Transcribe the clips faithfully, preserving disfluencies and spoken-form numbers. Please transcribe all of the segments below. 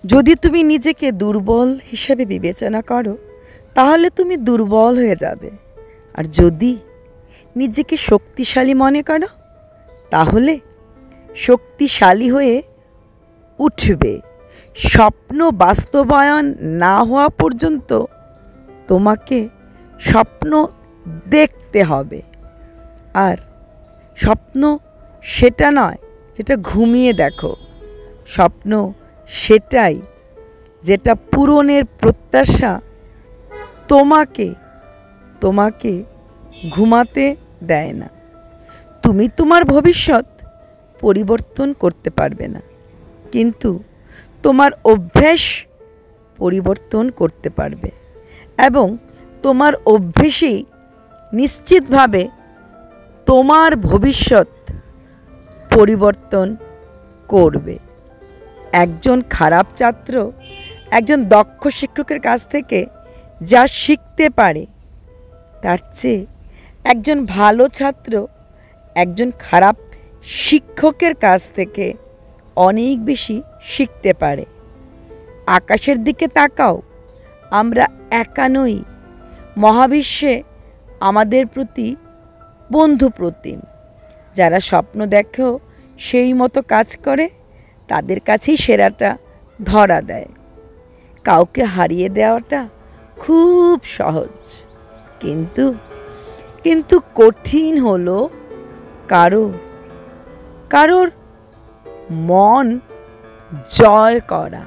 যদি তুমি নিজেকে দুর্বল হিসেবে বিবেচনা করো তাহলে তুমি দুর্বল হয়ে যাবে, আর যদি নিজেকে শক্তিশালী মনে করো তাহলে শক্তিশালী হয়ে উঠবে। স্বপ্ন বাস্তবায়ন না হওয়া পর্যন্ত তোমাকে স্বপ্ন দেখতে হবে, আর স্বপ্ন সেটা নয় যেটা ঘুমিয়ে দেখো, স্বপ্ন সেটাই যেটা পূরণের প্রত্যাশা তোমাকে তোমাকে ঘুমাতে দেয় না। তুমি তোমার ভবিষ্যৎ পরিবর্তন করতে পারবে না, কিন্তু তোমার অভ্যাস পরিবর্তন করতে পারবে, এবং তোমার অভ্যেসেই নিশ্চিতভাবে তোমার ভবিষ্যৎ পরিবর্তন করবে। একজন খারাপ ছাত্র একজন দক্ষ শিক্ষকের কাছ থেকে যা শিখতে পারে তার চেয়ে একজন ভালো ছাত্র একজন খারাপ শিক্ষকের কাছ থেকে অনেক বেশি শিখতে পারে। আকাশের দিকে তাকাও, আমরা একা নই, মহাবিশ্বে আমাদের প্রতি বন্ধু প্রতিম। যারা স্বপ্ন দেখেও সেই মতো কাজ করে তাদের কাছেই সেরাটা ধরা দেয়। কাউকে হারিয়ে দেওয়াটা খুব সহজ, কিন্তু কিন্তু কঠিন হলো কারো কারোর মন জয় করা।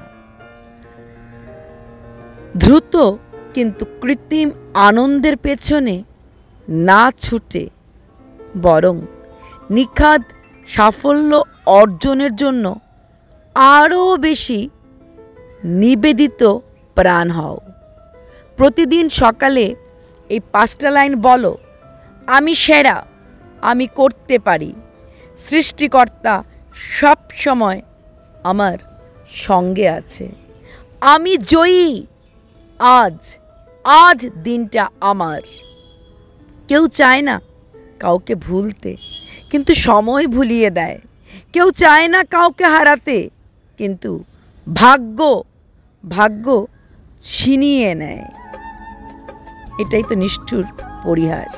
দ্রুত কিন্তু কৃত্রিম আনন্দের পেছনে না ছুটে বরং নিখাদ সাফল্য অর্জনের জন্য আরও বেশি নিবেদিত প্রাণ হও। প্রতিদিন সকালে এই পাঁচটা লাইন বলো, আমি সেরা, আমি করতে পারি, সৃষ্টিকর্তা সব সময় আমার সঙ্গে আছে, আমি জয়ী, আজ আজ দিনটা আমার। কেউ চায় না কাউকে ভুলতে, কিন্তু সময় ভুলিয়ে দেয়। কেউ চায় না কাউকে হারাতে, কিন্তু ভাগ্য ভাগ্য ছিনিয়ে নেয়। এটাই তো নিষ্ঠুর পরিহাস।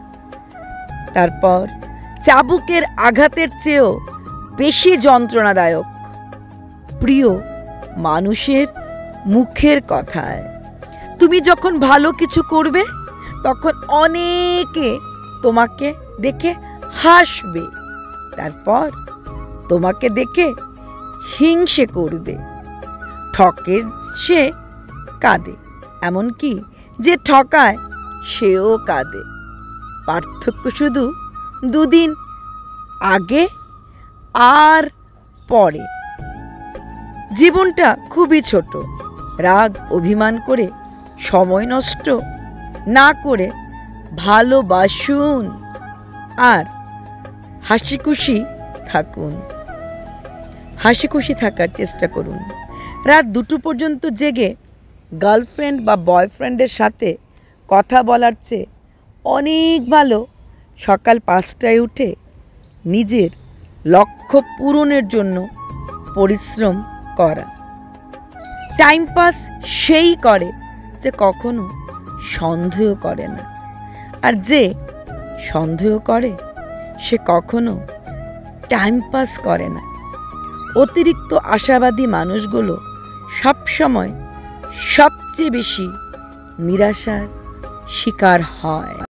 তারপর চাবুকের আঘাতের চেয়েও বেশি যন্ত্রণাদায়ক প্রিয় মানুষের মুখের কথায়। তুমি যখন ভালো কিছু করবে তখন অনেকে তোমাকে দেখে হাসবে, তারপর তোমাকে দেখে হিংসে করবে। ঠকে সে কাঁদে, এমনকি যে ঠকায় সেও কাঁদে। পার্থক্য শুধু দুদিন আগে আর পরে। জীবনটা খুবই ছোট। রাগ অভিমান করে সময় নষ্ট না করে ভালোবাসুন আর হাসি খুশি থাকুন। হাসি খুশি থাকার চেষ্টা করুন। রাত দুটো পর্যন্ত জেগে গার্লফ্রেন্ড বা বয়ফ্রেন্ডের সাথে কথা বলার চেয়ে অনেক ভালো সকাল পাঁচটায় উঠে নিজের লক্ষ্য পূরণের জন্য পরিশ্রম করা। টাইম পাস সেই করে যে কখনো সন্দেহ করে না, আর যে সন্দেহ করে সে কখনো টাইম পাস করে না। অতিরিক্ত আশাবাদী মানুষগুলো সবসময় সবচেয়ে বেশি নিরাশার শিকার হয়।